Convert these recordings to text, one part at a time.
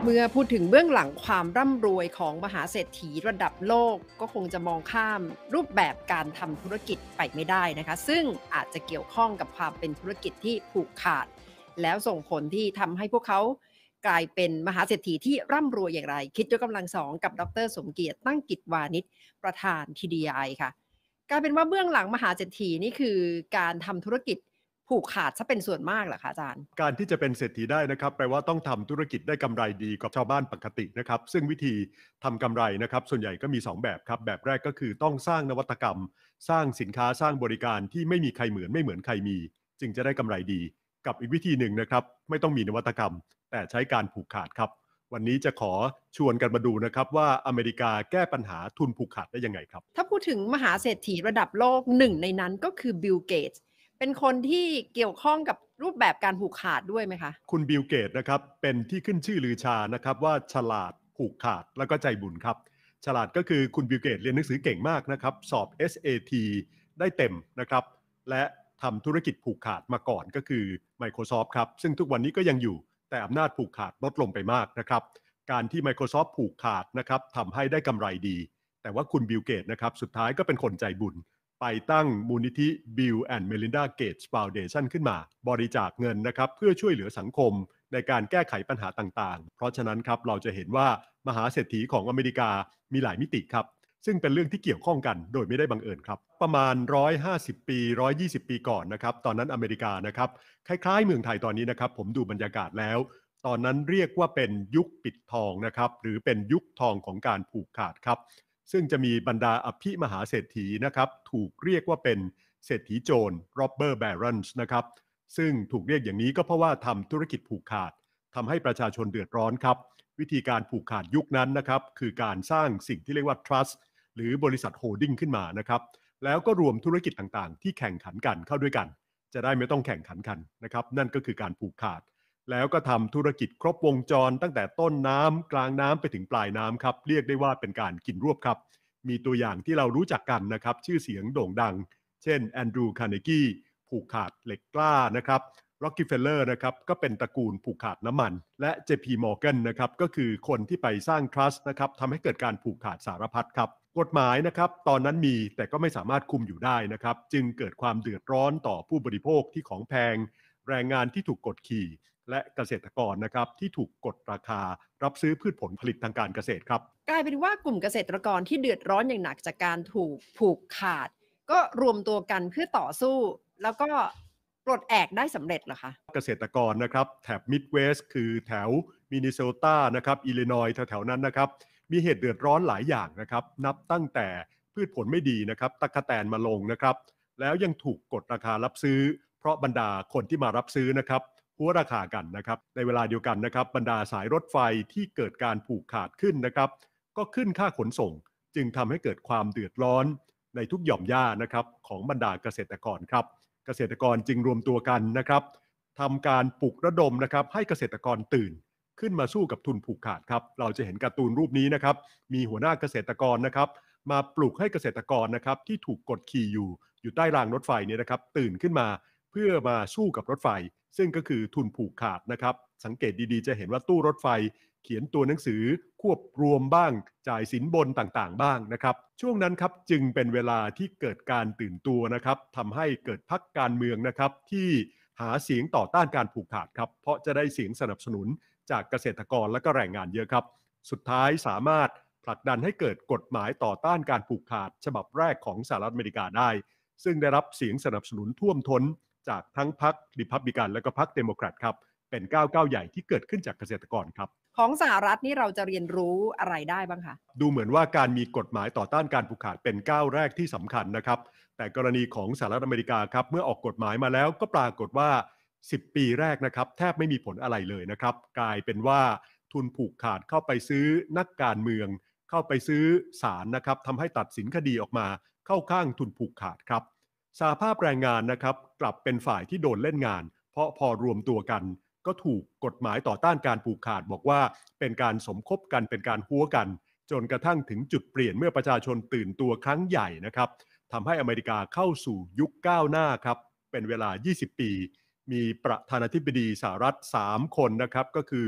เมื่อพูดถึงเบื้องหลังความร่ำรวยของมหาเศรษฐีระดับโลกก็คงจะมองข้ามรูปแบบการทำธุรกิจไปไม่ได้นะคะซึ่งอาจจะเกี่ยวข้องกับความเป็นธุรกิจที่ผูกขาดแล้วส่งผลที่ทำให้พวกเขากลายเป็นมหาเศรษฐีที่ร่ำรวยอย่างไรคิดยกกำลังสองกับดรสมเกียรติตั้งกิจวานิชประธาน TDI ค่ะกลายเป็นว่าเบื้องหลังมหาเศรษฐีนี่คือการทำธุรกิจผูกขาดซะเป็นส่วนมากเหรอคะอาจารย์การที่จะเป็นเศรษฐีได้นะครับแปลว่าต้องทำธุรกิจได้กำไรดีกว่าชาวบ้านปกตินะครับซึ่งวิธีทำกำไรนะครับส่วนใหญ่ก็มี2แบบครับแบบแรกก็คือต้องสร้างนวัตกรรมสร้างสินค้าสร้างบริการที่ไม่มีใครเหมือนไม่เหมือนใครมีจึงจะได้กำไรดีกับอีกวิธีหนึ่งนะครับไม่ต้องมีนวัตกรรมแต่ใช้การผูกขาดครับวันนี้จะขอชวนกันมาดูนะครับว่าอเมริกาแก้ปัญหาทุนผูกขาดได้ยังไงครับถ้าพูดถึงมหาเศรษฐีระดับโลกหนึ่งในนั้นก็คือบิลเกตส์เป็นคนที่เกี่ยวข้องกับรูปแบบการผูกขาดด้วยไหมคะคุณบิลเกตนะครับเป็นที่ขึ้นชื่อลือชานะครับว่าฉลาดผูกขาดแล้วก็ใจบุญครับฉลาดก็คือคุณบิลเกตเรียนหนังสือเก่งมากนะครับสอบ SAT ได้เต็มนะครับและทำธุรกิจผูกขาดมาก่อนก็คือ Microsoft ครับซึ่งทุกวันนี้ก็ยังอยู่แต่อำนาจผูกขาดลดลงไปมากนะครับการที่ Microsoft ผูกขาดนะครับทำให้ได้กำไรดีแต่ว่าคุณบิลเกตนะครับสุดท้ายก็เป็นคนใจบุญ ไปตั้งมูลนิธิ Bill and Melinda Gates Foundation ขึ้นมาบริจาคเงินนะครับเพื่อช่วยเหลือสังคมในการแก้ไขปัญหาต่างๆเพราะฉะนั้นครับเราจะเห็นว่ามหาเศรษฐีของอเมริกามีหลายมิติครับซึ่งเป็นเรื่องที่เกี่ยวข้องกันโดยไม่ได้บังเอิญครับประมาณ150ปี120ปีก่อนนะครับตอนนั้นอเมริกานะครับคล้ายๆเมืองไทยตอนนี้นะครับผมดูบรรยากาศแล้วตอนนั้นเรียกว่าเป็นยุคปิดทองนะครับหรือเป็นยุคทองของการผูกขาดครับ ซึ่งจะมีบรรดาอภิมหาเศรษฐีนะครับถูกเรียกว่าเป็นเศรษฐีโจร robber barons นะครับซึ่งถูกเรียกอย่างนี้ก็เพราะว่าทำธุรกิจผูกขาดทำให้ประชาชนเดือดร้อนครับวิธีการผูกขาดยุคนั้นนะครับคือการสร้างสิ่งที่เรียกว่า trust หรือบริษัทโฮลดิ้งขึ้นมานะครับแล้วก็รวมธุรกิจต่างๆที่แข่งขันกันเข้าด้วยกันจะได้ไม่ต้องแข่งขันกันนะครับนั่นก็คือการผูกขาดแล้วก็ทำธุรกิจครบวงจรตั้งแต่ต้นน้ำกลางน้ำไปถึงปลายน้ำครับเรียกได้ว่าเป็นการกินรวบครับมีตัวอย่างที่เรารู้จักกันนะครับชื่อเสียงโด่งดังเช่นแอนดรูว์คาร์เนกีผูกขาดเหล็กกล้านะครับร็อกกี้เฟลเลอร์นะครับก็เป็นตระกูลผูกขาดน้ำมันและ JP Morgan นะครับก็คือคนที่ไปสร้าง trust นะครับทำให้เกิดการผูกขาดสารพัดครับกฎหมายนะครับตอนนั้นมีแต่ก็ไม่สามารถคุมอยู่ได้นะครับจึงเกิดความเดือดร้อนต่อผู้บริโภคที่ของแพงแรงงานที่ถูกกดขี่และเกษตรกรนะครับที่ถูกกดราคารับซื้อพืชผลผลิตทางการเกษตรครับกลายเป็นว่ากลุ่มเกษตรกรที่เดือดร้อนอย่างหนักจากการถูกผูกขาดก็รวมตัวกันเพื่อต่อสู้แล้วก็ปลดแอกได้สำเร็จเหรอคะเกษตรกรนะครับแถบมิดเวสต์คือแถวมินนิโซตานะครับอิลลินอยส์แถวๆนั้นนะครับมีเหตุเดือดร้อนหลายอย่างนะครับนับตั้งแต่พืชผลไม่ดีนะครับตะกแตนมาลงนะครับแล้วยังถูกกดราคารับซื้อเพราะบรรดาคนที่มารับซื้อนะครับหัวราคากันนะครับในเวลาเดียวกันนะครับบรรดาสายรถไฟที่เกิดการผูกขาดขึ้นนะครับก็ขึ้นค่าขนส่งจึงทำให้เกิดความเดือดร้อนในทุกหย่อมย่านะครับของบรรดาเกษตรกรครับเกษตรกรจึงรวมตัวกันนะครับทำการปลุกระดมนะครับให้เกษตรกรตื่นขึ้นมาสู้กับทุนผูกขาดครับเราจะเห็นการ์ตูนรูปนี้นะครับมีหัวหน้าเกษตรกรนะครับมาปลุกให้เกษตรกรนะครับที่ถูกกดขี่อยู่ใต้รางรถไฟเนี่ยนะครับตื่นขึ้นมาเพื่อมาสู้กับรถไฟซึ่งก็คือทุนผูกขาดนะครับสังเกตดีๆจะเห็นว่าตู้รถไฟเขียนตัวหนังสือควบรวมบ้างจ่ายสินบนต่างๆบ้างนะครับช่วงนั้นครับจึงเป็นเวลาที่เกิดการตื่นตัวนะครับทำให้เกิดพรรคการเมืองนะครับที่หาเสียงต่อต้านการผูกขาดครับเพราะจะได้เสียงสนับสนุนจากเกษตรกรและก็แรงงานเยอะครับสุดท้ายสามารถผลักดันให้เกิดกฎหมายต่อต้านการผูกขาดฉบับแรกของสหรัฐอเมริกาได้ซึ่งได้รับเสียงสนับสนุนท่วมท้นจากทั้งพรรคริพับลิกันและก็พรรคเดโมแครตครับเป็นก้าวใหญ่ที่เกิดขึ้นจากเกษตรกรครับของสหรัฐนี่เราจะเรียนรู้อะไรได้บ้างคะดูเหมือนว่าการมีกฎหมายต่อต้านการผูกขาดเป็นก้าวแรกที่สำคัญนะครับแต่กรณีของสหรัฐอเมริกาครับเมื่อออกกฎหมายมาแล้วก็ปรากฏว่า10 ปีแรกนะครับแทบไม่มีผลอะไรเลยนะครับกลายเป็นว่าทุนผูกขาดเข้าไปซื้อนักการเมืองเข้าไปซื้อศาลนะครับทำให้ตัดสินคดีออกมาเข้าข้างทุนผูกขาดครับสหภาพแรงงานนะครับกลับเป็นฝ่ายที่โดนเล่นงานเพราะพอรวมตัวกันก็ถูกกฎหมายต่อต้านการผูกขาดบอกว่าเป็นการสมคบกันเป็นการหัวกันจนกระทั่งถึงจุดเปลี่ยนเมื่อประชาชนตื่นตัวครั้งใหญ่นะครับทำให้อเมริกาเข้าสู่ยุคก้าวหน้าครับเป็นเวลา20 ปีมีประธานาธิบดีสหรัฐ3 คนนะครับก็คือ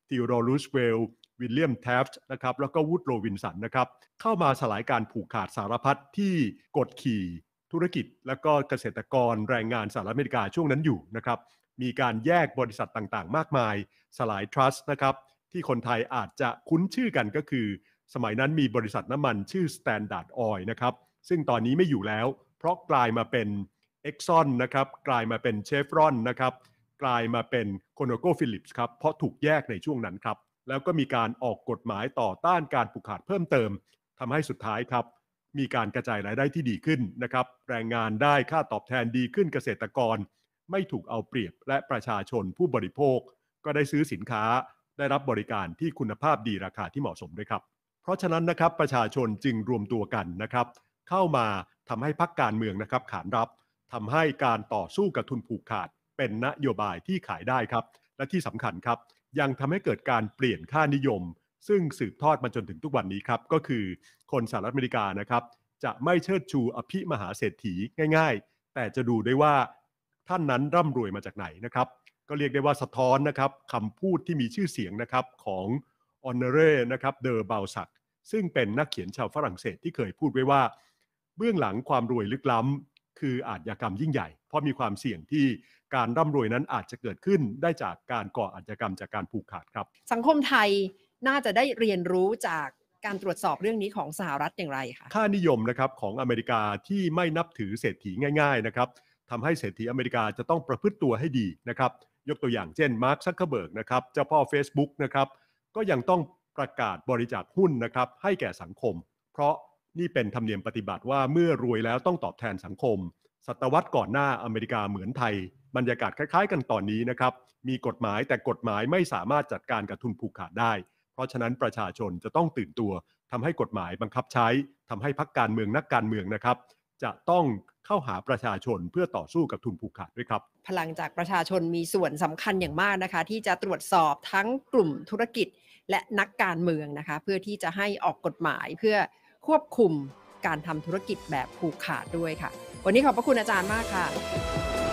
ธีโอดอร์ รูสเวลต์ วิลเลียม แทฟต์นะครับแล้วก็วูดโรวินสันนะครับเข้ามาสลายการผูกขาดสารพัดที่กดขี่ธุรกิจและก็เกษตรกรแรงงานสหรัฐอเมริกาช่วงนั้นอยู่นะครับมีการแยกบริษัทต่างๆมากมายสลายทรัสต์นะครับที่คนไทยอาจจะคุ้นชื่อกันก็คือสมัยนั้นมีบริษัทน้ำมันชื่อ Standard Oil นะครับซึ่งตอนนี้ไม่อยู่แล้วเพราะกลายมาเป็น Exxon นะครับกลายมาเป็น Chevron นะครับกลายมาเป็น ConocoPhillips ครับเพราะถูกแยกในช่วงนั้นครับแล้วก็มีการออกกฎหมายต่อต้านการผูกขาดเพิ่มเติมทำให้สุดท้ายครับมีการกระจายรายได้ที่ดีขึ้นนะครับแรงงานได้ค่าตอบแทนดีขึ้นเกษตรกรไม่ถูกเอาเปรียบและประชาชนผู้บริโภคก็ได้ซื้อสินค้าได้รับบริการที่คุณภาพดีราคาที่เหมาะสมด้วยครับเพราะฉะนั้นนะครับประชาชนจึงรวมตัวกันนะครับเข้ามาทำให้พรรคการเมืองนะครับขานรับทำให้การต่อสู้กับทุนผูกขาดเป็นนโยบายที่ขายได้ครับและที่สำคัญครับยังทำให้เกิดการเปลี่ยนค่านิยมซึ่งสืบทอดมาจนถึงทุกวันนี้ครับก็คือคนสหรัฐอเมริกานะครับจะไม่เชิดชูอภิมหาเศรษฐีง่ายๆแต่จะดูได้ว่าท่านนั้นร่ำรวยมาจากไหนนะครับก็เรียกได้ว่าสะท้อนนะครับคำพูดที่มีชื่อเสียงนะครับของออนเรนะครับเดอ บาลซักซึ่งเป็นนักเขียนชาวฝรั่งเศสที่เคยพูดไว้ว่าเบื้องหลังความรวยลึกล้ำคืออาชญากรรมยิ่งใหญ่เพราะมีความเสี่ยงที่การร่ำรวยนั้นอาจจะเกิดขึ้นได้จากการก่ออาชญากรรมจากการผูกขาดครับสังคมไทยน่าจะได้เรียนรู้จากการตรวจสอบเรื่องนี้ของสหรัฐอย่างไรคะค่านิยมนะครับของอเมริกาที่ไม่นับถือเศรษฐีง่ายๆนะครับทำให้เศรษฐีอเมริกาจะต้องประพฤติตัวให้ดีนะครับยกตัวอย่างเช่นมาร์ค ซักเคอร์เบิร์กนะครับเจ้าพ่อ Facebook นะครับก็ยังต้องประกาศบริจาคหุ้นนะครับให้แก่สังคมเพราะนี่เป็นธรรมเนียมปฏิบัติว่าเมื่อรวยแล้วต้องตอบแทนสังคมศตวรรษก่อนหน้าอเมริกาเหมือนไทยบรรยากาศคล้ายๆกันตอนนี้นะครับมีกฎหมายแต่กฎหมายไม่สามารถจัดการกับทุนผูกขาดได้เพราะฉะนั้นประชาชนจะต้องตื่นตัวทำให้กฎหมายบังคับใช้ทำให้พรรคการเมืองนักการเมืองนะครับจะต้องเข้าหาประชาชนเพื่อต่อสู้กับทุนผูกขาดด้วยครับพลังจากประชาชนมีส่วนสำคัญอย่างมากนะคะที่จะตรวจสอบทั้งกลุ่มธุรกิจและนักการเมืองนะคะเพื่อที่จะให้ออกกฎหมายเพื่อควบคุมการทำธุรกิจแบบผูกขาดด้วยค่ะวันนี้ขอบพระคุณอาจารย์มากค่ะ